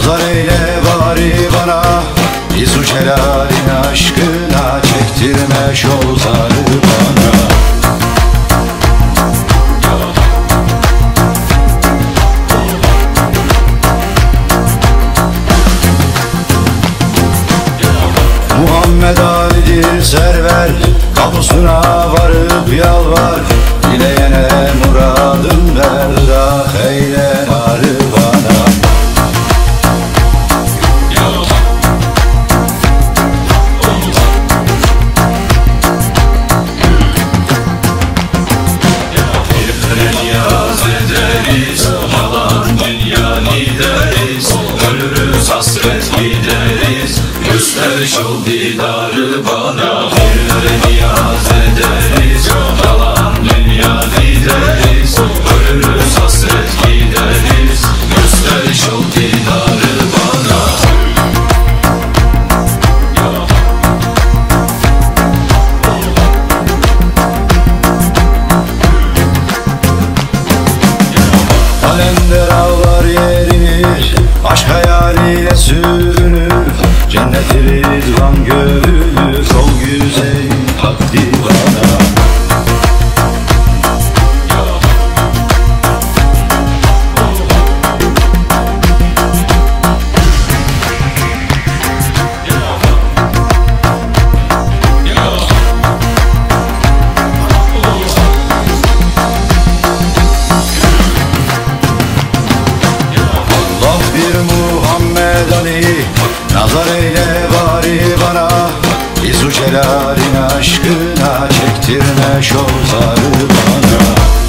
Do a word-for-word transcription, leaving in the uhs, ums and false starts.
Nazar eyle bari bana, İzu Celal'in aşkına, çektirme şol zarı bana. Muhammed Ali'dir server, kapısına varıp yalvar, dileyene muradın ver, ah eyle narı bana. Niyaz ederiz, yalan dünya lideriz, ölürüz hasret gideriz, göster şol didarı bana. Bir niyaz ederiz, yalan dünya lideriz, ölürüz hasret gideriz, göster şol didarı bana. Kalender ağlar yerini, aşk hayaliyle sürünür, cenneti ridvan görülür, o güzel takdir bana. Bir Muhammed Ali, nazar eyle bari bana, İzu Celal'in aşkına, çektirme şol zarı bana.